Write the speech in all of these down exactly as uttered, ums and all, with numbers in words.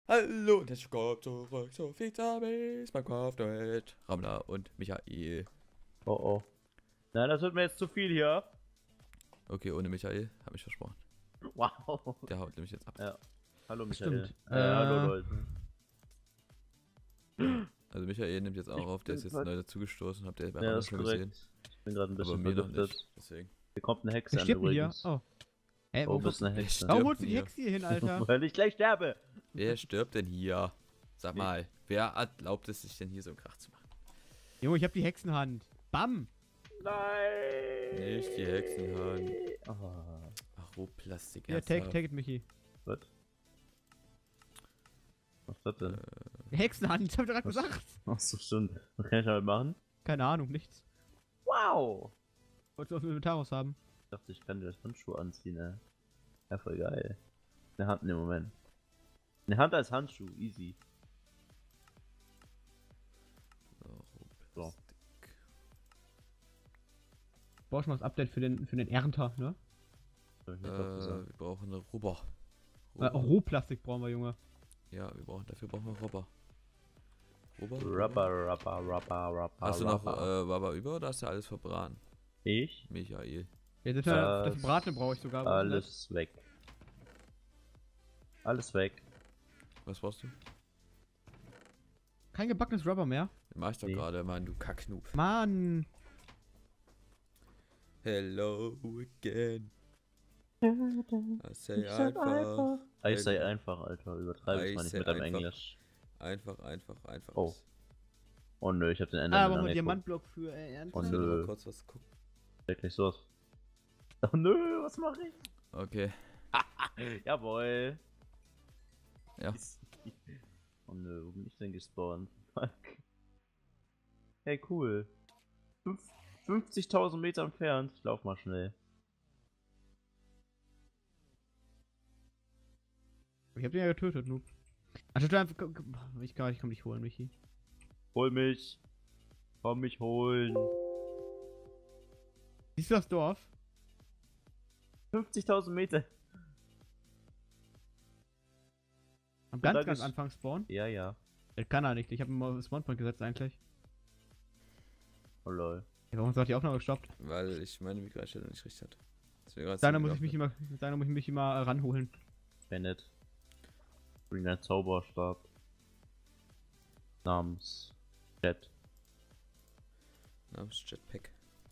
Hallo und herzlich willkommen zurück zu Fixamis, Minecraft mit Ramla und Michael. Oh oh. Nein, das wird mir jetzt zu viel hier. Okay, ohne Michael, hab ich versprochen. Wow. Der haut nämlich jetzt ab. Ja. Hallo Michael. Stimmt. Äh, äh, hallo Äh, Leute. Also Michael nimmt jetzt auch Ich auf, der ist bin jetzt neu dazugestoßen, habt ihr bei Ja, Ramla das ist schon gesehen. korrekt. Ich bin gerade ein Aber bisschen mir noch verdüftet. nicht, deswegen. Hier kommt eine Hexe wer an stirbt denn hier? übrigens. Oh. Ey, Oh, wo, bist eine Hexe. Stirbt warum holst du die hier. Hexe hier hin, Alter? Weil ich gleich sterbe. Wer stirbt denn hier? Sag Nee. mal, wer erlaubt es sich denn hier so einen Krach zu machen? Junge, ich hab die Hexenhand. Bam! Nein. Nicht die Hexenhand. Oh. Ach, oh, Plastik. Ja, take, ernsthaft? take it, Michi. Was? Was ist das denn? Äh, Hexenhand, hab ich doch gerade Was? gesagt. Ach so, stimmt. Was kann ich damit machen? Keine Ahnung, nichts. Wow. Wolltest du aus dem Inventar raus haben? Ich dachte, ich kann dir das Handschuh anziehen, ey. Ja, voll geil. Eine Hand, ne Moment. Eine Hand als Handschuh, easy. so, oh, So. Plastik. Brauch schon mal das Update für den, für den Ernter, ne? Hab ich Äh, nicht drauf gesagt. wir brauchen eine Rubber. Äh, Rohplastik brauchen wir, Junge. Ja, wir brauchen, dafür brauchen wir Rubber. Rubber? Rubber, rubber, rubber, rubber. Hast du noch rubber. äh, Rubber über oder hast du alles verbraten? Ich? Michael. Ja, das, Das- das Bratene brauche ich sogar. Was ist denn Alles weg. Alles weg. Was brauchst du? das? Kein gebackenes Rubber mehr. Mach ich doch Nee. gerade, Mann, du Kacknoob. Mann! Hello again. I say Ich sag einfach. Ich sei Hello. einfach, Alter. Übertreibe Ich es mal nicht sei mit deinem einfach. Englisch. Einfach, einfach, einfach. Oh. Oh nö, ich hab den Ah, Enderman aber wir angeguckt. Diamantblock für äh, Ernte. Oh, Ich will nö. mal kurz was gucken. Wirklich sowas. Oh nö, was mach ich? Okay. Jawohl. Ja. Oh nö, wo bin ich denn gespawnt? Fuck. Hey, cool. Fünf- fünfzigtausend Meter entfernt. Ich lauf mal schnell. Ich hab den ja getötet, Noob. Anstatt du einfach. Ich kann ich komm dich holen, Michi. Hol mich. Komm mich holen. Siehst du das Dorf? fünfzigtausend Meter. Am ganz, da ganz ist- Anfang spawnen? Ja, ja. Das kann er nicht. Ich habe ihn mal auf Spawnpoint gesetzt eigentlich. Oh lol. Ja, warum hat die Aufnahme gestoppt? Weil ich meine Mikrofon nicht richtig hatte. Deswegen hat's Deiner nicht muss ich mich gelaufen. immer, deiner muss ich mich immer äh, ranholen. Bennett. Bring dein Zauberstab. Namens. Chat. Namens Jetpack.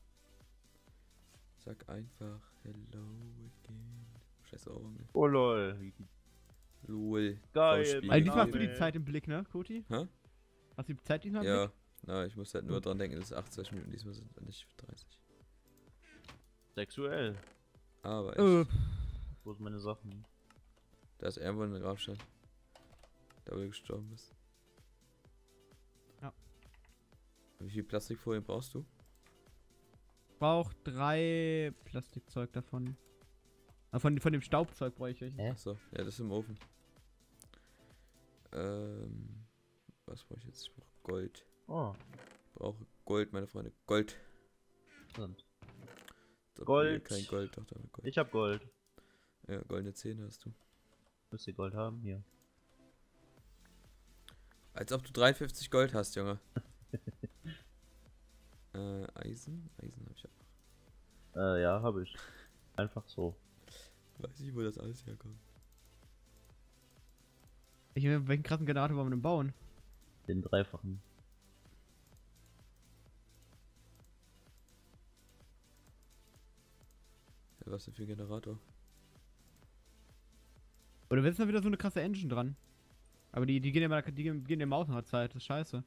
Sag einfach Hello again. Scheiße Augen. Oh lol. Lol. Geil, Voll Spiel. Also diesmal hast Name. du die Zeit im Blick, ne, Koti? Hä? Hast du die Zeit diesmal im Ja. Blick? Na, ich muss halt nur dran denken, dass es achtundzwanzig Minuten diesmal sind und nicht dreißig. Sexuell. Aber Äh, echt. Wo sind meine Sachen? Da ist irgendwo ein Grabstein. Da wo du gestorben bist. Ja. Wie viel Plastikfolien brauchst du? brauch drei Plastikzeug davon. Ah, von, von dem Staubzeug brauche ich welche. Hä? Achso, ja, das ist im Ofen. Ähm. Was brauche ich jetzt? Ich brauche Gold. Oh. Ich brauche Gold, meine Freunde. Gold. Stimmt. Doch, Gold. nee, kein Gold, doch, damit Gold. Ich hab Gold. Ja, goldene Zähne hast du. Müsst ihr Gold haben? Hier. Als ob du dreiundfünfzig Gold hast, Junge. äh, Eisen? Eisen habe ich auch. Äh, ja, hab ich. Einfach so. Weiß ich, wo das alles herkommt. Ich, welchen krassen Generator wollen wir denn bauen? Den dreifachen. Ja, was denn für ein Generator? Oder wird da wieder so eine krasse Engine dran? Aber die, die gehen immer, die gehen, gehen immer aus nach der Zeit, das ist scheiße.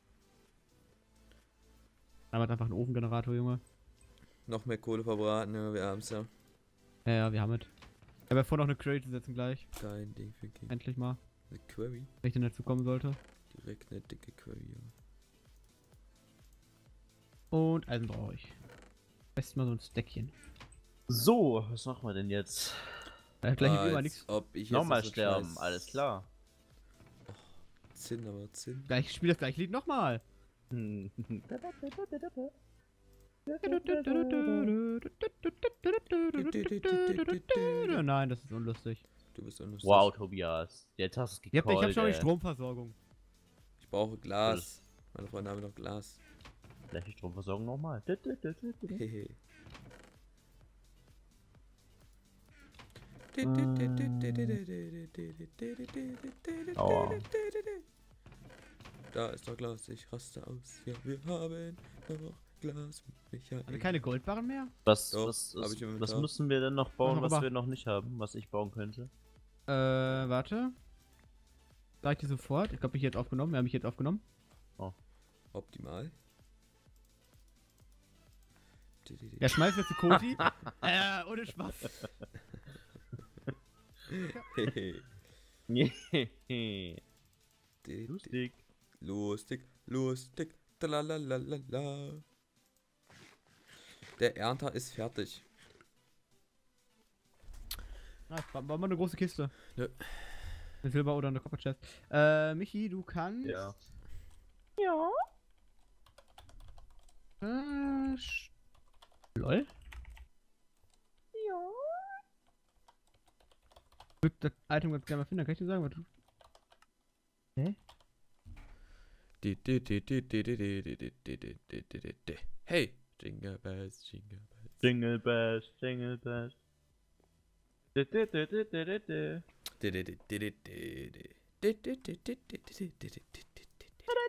Aber hat einfach einen Ofengenerator, Junge. Noch mehr Kohle verbraten, ja, wir haben's ja. Ja, ja, wir haben es. Ich habe ja vor, noch eine Crate zu setzen gleich. Kein Ding für King. Endlich mal. Eine Query? Wenn ich denn dazu kommen sollte. Direkt eine dicke Query, Junge. Und Eisen brauche ich. Besten mal so ein Steckchen. So, was machen wir denn jetzt? Äh, gleich wie immer Als nichts. ob ich jetzt Nochmal noch so sterben, scheiß- alles klar. Zinn, aber Zinn. Gleich spiel das gleiche Lied nochmal. Hm. Nein, das ist unlustig. Du bist unlustig. Wow, Tobias. Jetzt hast du es Ja, ich hab schon die ey. Stromversorgung. Ich brauche Glas. Meine Freunde haben noch Glas. Vielleicht die Stromversorgung nochmal. Hehe. Aua. Da ist noch Glas, ich raste aus. Ja, wir haben noch Glas mit Michael. Haben wir keine Goldbarren mehr? Was, Doch, was, hab was, ich im was Inventar. müssen wir denn noch bauen, Mach mal was rüber. wir noch nicht haben, was ich bauen könnte? Äh, warte. Sag ich dir sofort. Ich glaube, mich jetzt aufgenommen. Wir haben mich jetzt aufgenommen. Optimal. Ja, schmeiß jetzt die Cody. äh, ohne Spaß. Lustig. Lustig, lustig, tralalala. Der Ernter ist fertig. Ah, ba- bauen wir eine große Kiste. Nö. Eine Silber- oder eine Copper-Chest. Äh, Michi, du kannst... Ja. Ja. Äh, sch- Lol. Ja. Ich würde das Item ganz gerne mal finden, dann kann ich dir sagen, was du... Hä? Di- di- di- di- di- di- di- di- di- di- di- di- di- di- di. Hey! Jingle bells, jingle bells. Jingle Bells, Jingle Bells. Du, du, du, du, du, du, du. Di- di- di- di- di- di- di. Di- di- di- di- di- di- di- di- di- di- di.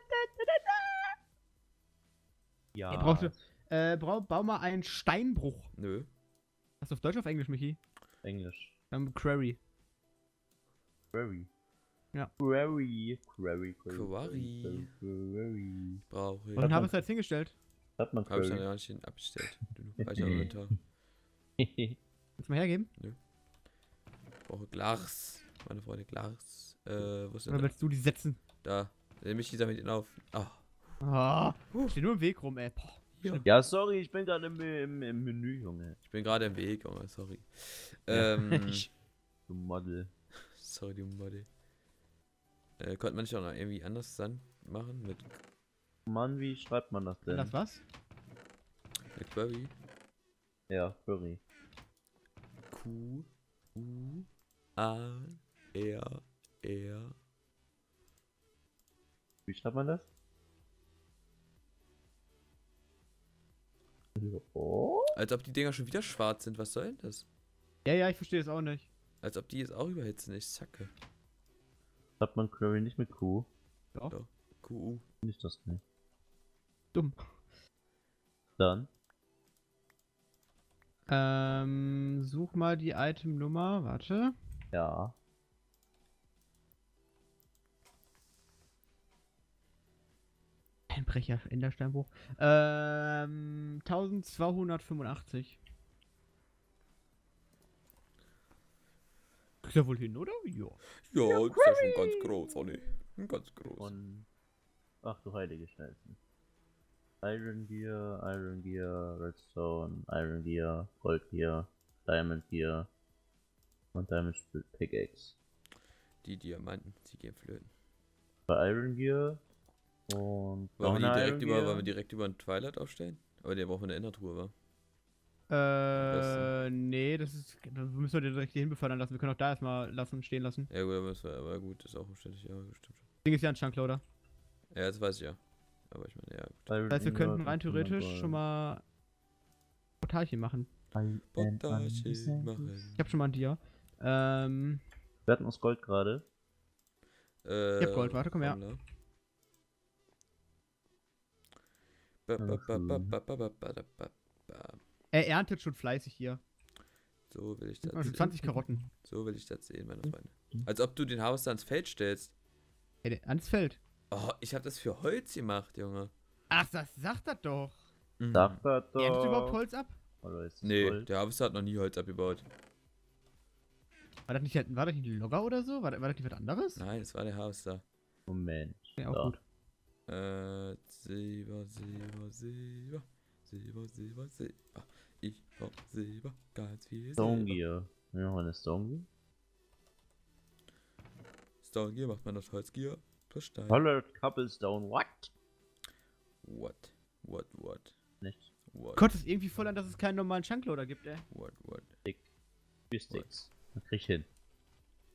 Ja. Ich brauchte... Äh, brau, bau mal einen Steinbruch. Nö. Hast du auf Deutsch oder auf Englisch, Michi? Englisch. Ähm, Quarry. Query. Ja. Query. Query. Query. Query. Query. Brauche ich. Und habe es jetzt hingestellt. Hat man Hab ich noch Query. gar nicht hin abgestellt. Weiter im Inventar. Willst du mal hergeben? Brauche Glas. Meine Freunde, Glas. Äh, wo ist Oder denn willst du die setzen? da? Da nehme ich die damit auf. Ah. Ah, steht nur im Weg rum, ey. Boah. Ja, sorry, ich bin gerade im, im, im Menü, Junge. Ich bin gerade im Weg, Junge, sorry. Ähm, Du Model. sorry, du Model. Äh, konnte man nicht auch noch irgendwie anders dann machen? Mit, Mann, wie schreibt man das denn? Das was? mit Query? Ja, Query. Q, U, A, R, R. Wie schreibt man das? Oh? Als ob die Dinger schon wieder schwarz sind, was soll denn das? Ja, ja, ich verstehe es auch nicht. Als ob die jetzt auch überhitzen, ich zacke. Schreibt man Query nicht mit Q? Doch. Doch. Q, U. Nicht das nicht. Dumm. Dann. Ähm, such mal die Itemnummer. Warte. Ja. Einbrecher, Endersteinbruch. Ähm, zwölfhundertfünfundachtzig. Kriegt er wohl hin, oder? Ja. Ja, das ist ja schon ganz groß, Olli. Ganz groß. Und. Ach du heilige Scheiße. Iron Gear, Iron Gear, Redstone, Iron Gear, Gold Gear, Diamond Gear und Diamond Pickaxe. Die Diamanten, sie gehen flöten. Bei Iron Gear und. Wollen wir, noch die eine direkt Iron über, Gear. wollen wir direkt über einen Twilight aufstellen? Aber der braucht eine Endertruhe, wa? Äh, nee, das ist. Da müssen wir den direkt hier hin befördern lassen. Wir können auch da erstmal lassen, stehen lassen. Ja gut, aber, das war, aber gut, das ist auch umständlich, ja, stimmt schon. Ding ist ja ein Chunkloader. Ja, das weiß ich ja. Aber ich meine, ja, gut. Iron Das heißt, wir Ingot könnten rein und theoretisch Gold. schon mal Portalchen machen. Potashi machen. Ich hab schon mal ein Dia. Ähm, Wir hatten uns Gold gerade. Äh, Ich hab Gold, warte, komm her. Rammler. Ba, ba, ba, ba, ba, ba, ba, ba, ba, ba. er erntet schon fleißig hier. So will ich das Also sehen. zwanzig Karotten. So will ich das sehen, meine Freunde. Als ob du den Haus da ans Feld stellst. Ey, der- ans Feld. Oh, ich hab das für Holz gemacht, Junge. Ach, das sagt er doch. Mhm. Sagt er doch. Erntet überhaupt Holz ab? Oder ist es Nee, Gold? der Harvester hat noch nie Holz abgebaut. War das nicht, war das nicht ein Logger oder so? War das, war das nicht was anderes? Nein, es war der Harvester. Moment. Ja, auch Da. gut. Äh, Silber, Silber, Silber. Silber, Silber, Silber. Ich brauch Silber, ganz viel Stone Silber. Gear. Wir machen eine Stone Gear. Stone Gear macht man aus Holzgear plus Stein. Colored Cobblestone. What? What? What, what? Nicht. What? Gott, ist irgendwie voll an, dass es keinen normalen Chunkloader gibt, ey. What, what? Dick. Vier Sticks. Das krieg ich hin.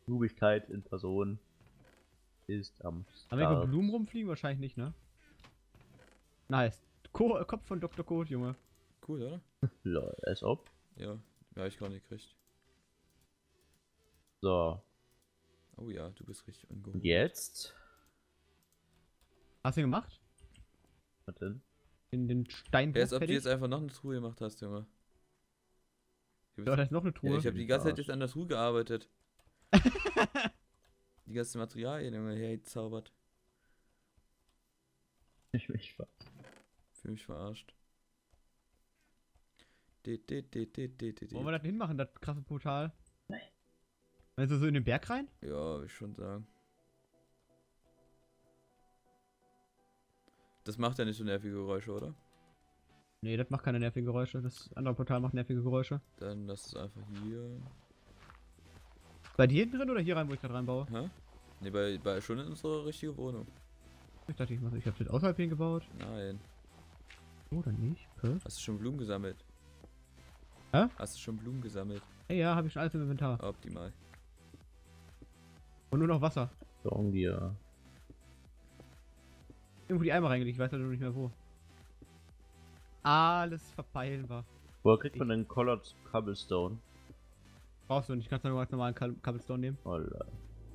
Nubigkeit in Person ist am Haben wir irgendwo Start. Blumen rumfliegen? Wahrscheinlich nicht, ne? Nice. Ko Kopf von Doktor Code, Junge. Cool, oder? Lol, als ob. Ja, ja, ich gar nicht gekriegt. So, Oh ja, du bist richtig und ungeholt. jetzt? Hast du ihn gemacht? Was denn? In den Steinbruch Ja, als ob du fertig? jetzt einfach noch eine Truhe gemacht hast, Junge. Du bist- Ja, da ist noch eine Ja, Truhe. ich habe die ganze Zeit jetzt an der Truhe gearbeitet. Die ganzen Materialien, Junge, hergezaubert. Ich mich Spaß. Für mich verarscht. De, de, de, de, de, de, Wollen wir de. das hinmachen, das krasse Portal? Nein. Meinst du so in den Berg rein? Ja, würde ich schon sagen. Das macht ja nicht so nervige Geräusche, oder? Nee, das macht keine nervigen Geräusche. Das andere Portal macht nervige Geräusche. Dann lass es einfach hier. Bei dir hinten drin oder hier rein, wo ich gerade reinbaue? Hä? Ne, bei, bei schon in unserer richtige Wohnung. Ich dachte, ich, mach- ich habe das außerhalb hingebaut. Nein. Oder nicht? Hä? Hast du schon Blumen gesammelt? Hä? Hast du schon Blumen gesammelt? Hey, ja, habe ich schon alles im Inventar. Optimal. Und nur noch Wasser. So ungefähr. Irgendwo die Eimer reingelegt, ich weiß halt nur nicht mehr wo. Alles verpeilen wir. Woher kriegt man denn Colored Cobblestone? Brauchst du nicht, kannst du nur als normalen Cobble- Cobblestone nehmen. Oh lol.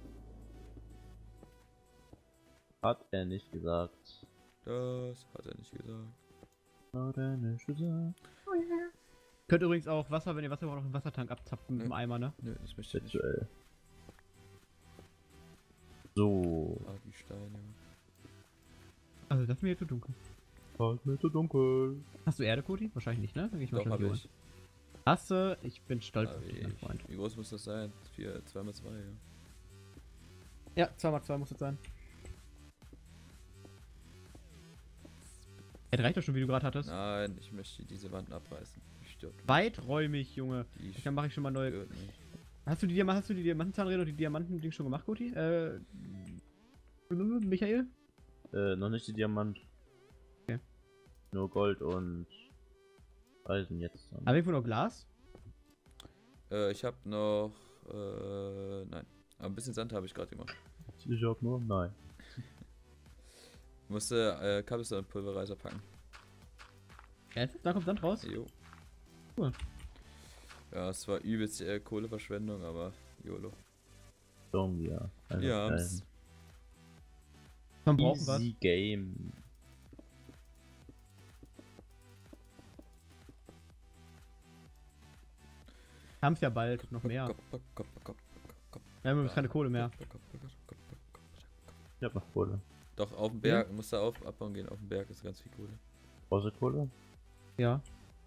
Hat er nicht gesagt. Das hat er nicht gesagt. Hat er nicht gesagt. Könnt übrigens auch Wasser, wenn ihr Wasser braucht, noch einen Wassertank abzapfen mit Ja. dem Eimer, ne? Nö, das möchte ich nicht. Virtuell. So. Ah, die Steine. Also, das ist mir jetzt zu dunkel. Halt mir zu dunkel. Hast du Erde, Cody? Wahrscheinlich nicht, ne? Dann geh ich mal Doch, schnell hab hier holen. ich. Hast du? Ich bin stolz Hab auf dich, mein ich. Freund. Wie groß muss das sein? Vier, zwei mal zwei, ja. Ja, zwei mal zwei muss es sein. Es reicht doch schon, wie du gerade hattest. Nein, ich möchte diese Wand abreißen. Die stört mich. Weiträumig, Junge. Die Dann mache ich schon mal neue. stört mich. Hast du die, Diamant- hast du die Diamantenzahnräder und die Diamanten-Ding schon gemacht, Cody? Äh. Michael? Äh, noch nicht die Diamant. Okay. Nur Gold und Eisen jetzt. Dann. Aber irgendwo noch Glas? Äh, ich hab noch. Äh, nein. Aber ein bisschen Sand habe ich gerade gemacht. Ich hab nur? Nein. Ich musste äh, Cobblestone-Pulverizer packen. Ja, da kommt Sand raus. Jo. Cool. Ja, es war übelst äh, Kohleverschwendung, aber YOLO. So, ja. Einfach Ja, geil. haben's. Man braucht was. Easy Game. Haben's ja bald noch mehr. Wir haben übrigens keine Kohle mehr. Ich hab noch Kohle. Doch, auf dem Berg, musst du auf, abbauen gehen, auf dem Berg ist ganz viel Kohle. Brauchst du Kohle? Ja.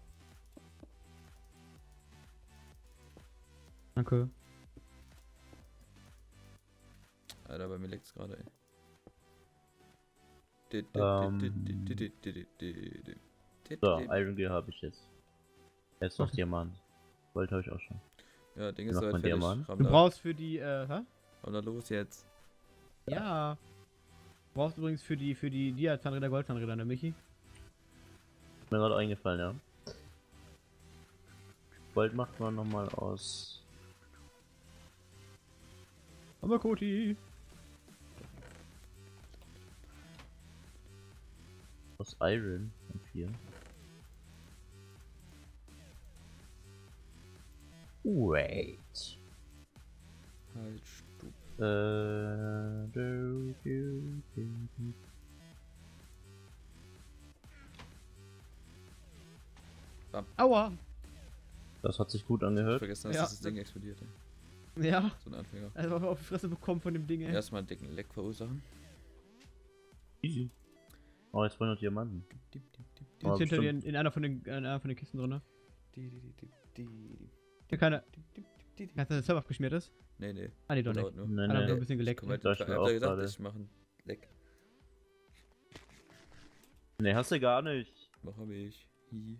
Danke. Alter, bei mir leckt's gerade, ey. So, Iron Gear habe ich jetzt. Jetzt noch Diamant. Gold habe ich auch schon. Ja, Ding Wie ist macht soweit man fertig. Diamant? Ramm Du da, brauchst für die, äh, hä? ramm da los jetzt. Ja. Du brauchst übrigens für die, für die Dia-Zahnräder Goldzahnräder, ne, Michi? Mir gerade eingefallen, ja. Gold macht man nochmal aus. Aber Koti. Aus Iron und vier. Wait. Halt, Stub. Äh, du, du, du, du. Aua. Das hat sich gut Ich hab angehört. vergessen, dass Ja. das Ding explodiert. Ey. Ja. So ein Anfänger. Also auf die Fresse bekommen von dem Ding, ey. Erstmal einen dicken Leck verursachen. Easy. Oh, jetzt wollen wir Diamanten. Die Aber ist hinter dir in, bestimmt- in einer von den, in einer von den Kisten drin, ne? Die, die, die, die, die, Hier keine. die, die, die, die. Hast du das Server abgeschmiert ist? Nee, nee. Ah, nee, doch nicht. Dauert nur. Nee, Hat aber nee. ein bisschen geleckt. Guck mal, Ne? Das ich mir hab auch dir gesagt, gerade. ich mach einen Leck. Nee, hast du gar nicht. Noch hab ich. Hi.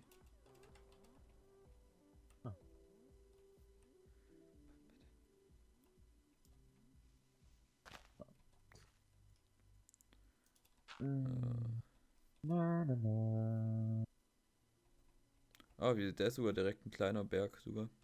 Na, na, na. Ah, wie, der ist sogar direkt ein kleiner Berg sogar.